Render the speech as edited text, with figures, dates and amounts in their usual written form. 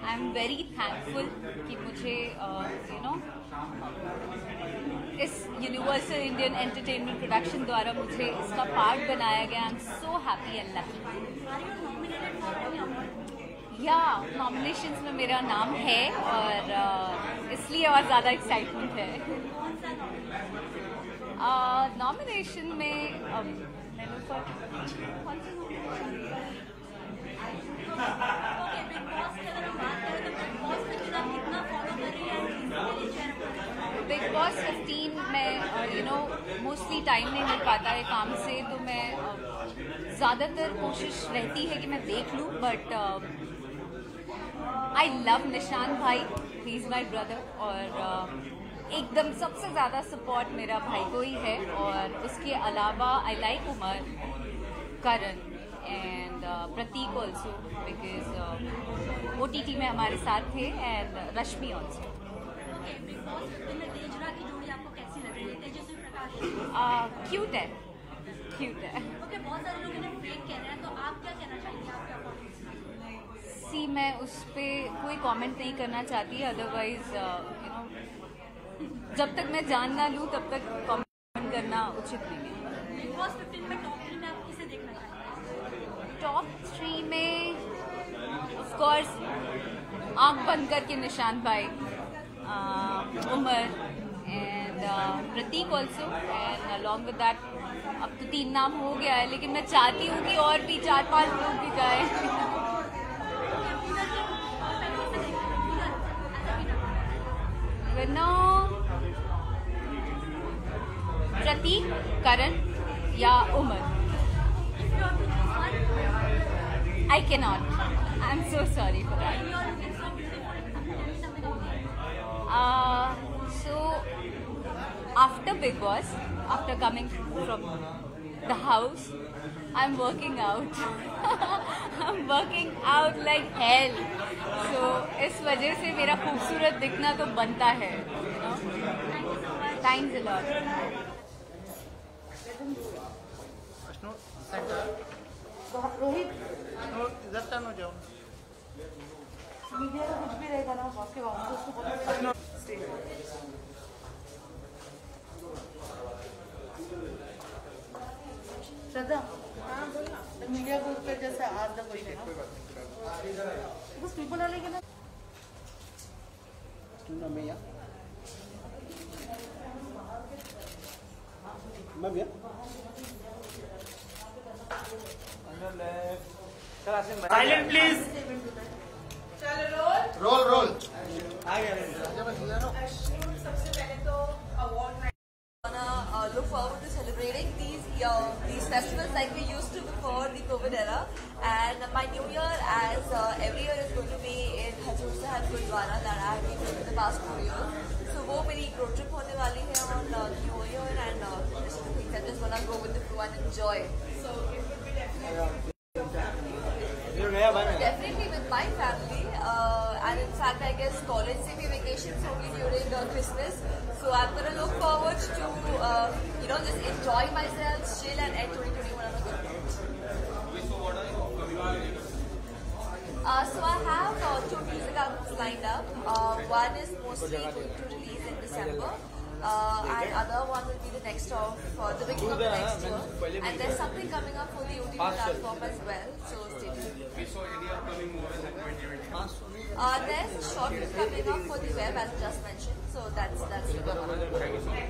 I am very thankful कि मुझे इस यूनिवर्सल इंडियन एंटरटेनमेंट प्रोडक्शन द्वारा मुझे इसका पार्ट बनाया गया। I am so happy and lucky. या नॉमिनेशंस में मेरा नाम है और इसलिए और ज़्यादा एक्साइटमेंट है। नॉमिनेशन में मैंने कौन सी बिग बॉस 15 में मोस्टली टाइम नहीं मिल पाता है काम से, तो मैं ज़्यादातर कोशिश रहती है कि मैं देख लूँ, बट आई लव निशान भाई, ही इज़ माई ब्रदर, और एकदम सबसे ज़्यादा सपोर्ट मेरा भाई को ही है। और उसके अलावा I like Umar, Karan and Prateek also, because OTT में हमारे साथ थे, एंड रश्मि ऑल्सो। क्यूट है, क्यूट है। बहुत सारे लोग इन्हें फेक कह रहे हैं, तो आप क्या कहना चाहेंगे? आप क्या सी मैं उस पर कोई कमेंट नहीं करना चाहती, अदरवाइज जब तक मैं जान ना लूँ तब तक कमेंट करना उचित नहीं है। बिग बॉस 15 में टॉप 3 में आप किसे देखना चाहेंगे? टॉप 3 में ऑफ कोर्स आँख बंद करके निशान भाई, Umar and Prateek also, and along with that अब तो 3 नाम हो गया है, लेकिन मैं चाहती हूँ कि और भी 4-5 लोग भी जाए। प्रतीक, करण या Umar. I can not, I am so sorry for that. So after Big Boss, after coming from the house, I'm working out. I'm working out like hell. So इस वजह से मेरा खूबसूरत दिखना तो बनता है, Thanks a lot. रोहित इधर टर्न हो जाओ। मीडिया का कुछ भी रहेगा ना, आपके वहाँ उसको पता श्रद्धा, मीडिया को उसके जैसे आज तक कोई बस पीपल डालेंगे ना भैया। Silent please. Roll roll. सबसे पहले तो award look forward to celebrating these festivals like we used to before the COVID era, and my new year, as every year, is going to be in Hazur Sahib Gurdwara that I have been doing in the past 4 years. So वो मेरी road trip होने वाली है on New Year, and just the things I'm just gonna go with the flow and enjoy. So it will be definitely with my family, and in fact I guess college से भी vacations होंगी during Christmas. So I'm gonna look forward to just enjoy myself, chill, and end 2021 on a good note. So I have 2 music albums lined up. One is mostly going to release in December, and other one will be the next of the beginning of the next year. And there's something coming up for the OTT platform as well. So stay tuned. Any upcoming movies in 2020? There's a short film coming up for the web, as I just mentioned. So that's the one.